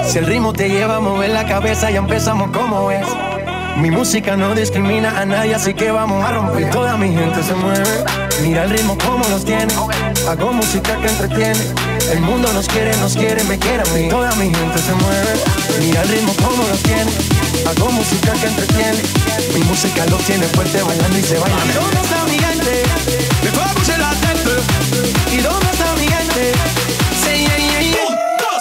Si el ritmo te lleva a mover la cabeza, ya empezamos como es. Mi música no discrimina a nadie, así que vamos a romper. Toda mi gente se mueve, mira el ritmo como los tiene. Hago música que entretiene. El mundo nos quiere, me quiere a mí. Toda mi gente se mueve, mira el ritmo como los tiene. Hago música que entretiene. Mi música los tiene fuerte bailando y se baila. ¿Dónde está mi gente? Me fue a bouger la tête. ¿Y dónde está mi gente? Say yeah, yeah, yeah. 1, 2,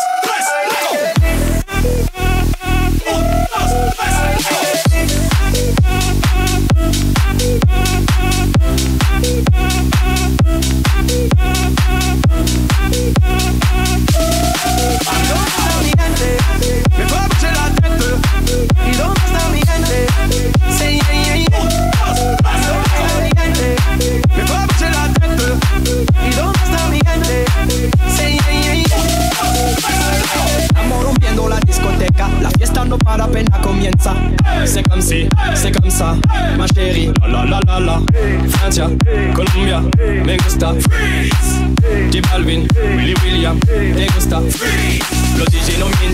c'est comme ça, ma chérie. La la la la la. Francia, Colombia, me gusta. Freeze. J Balvin, Willy William, te gusta. Freeze. Los DJ no